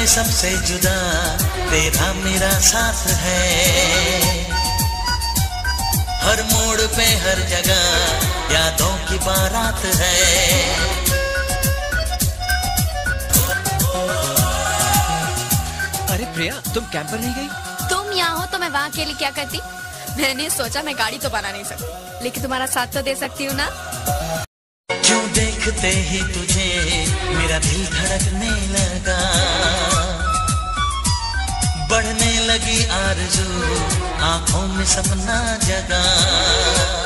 भी सबसे जुदा तेरा मेरा साथ है। हर मोड़ पे हर जगह यादों की बारात है। अरे प्रिया, तुम कैंप पर नहीं गई? तुम यहाँ हो तो मैं वहाँ अकेली क्या करती? मैंने सोचा मैं गाड़ी तो बना नहीं सकती, लेकिन तुम्हारा साथ तो दे सकती हूँ ना। क्यों देखते ही तुझे मेरा दिल धड़कने लगा, बढ़ने लगी आरज़ू, आंखों में सपना जगा।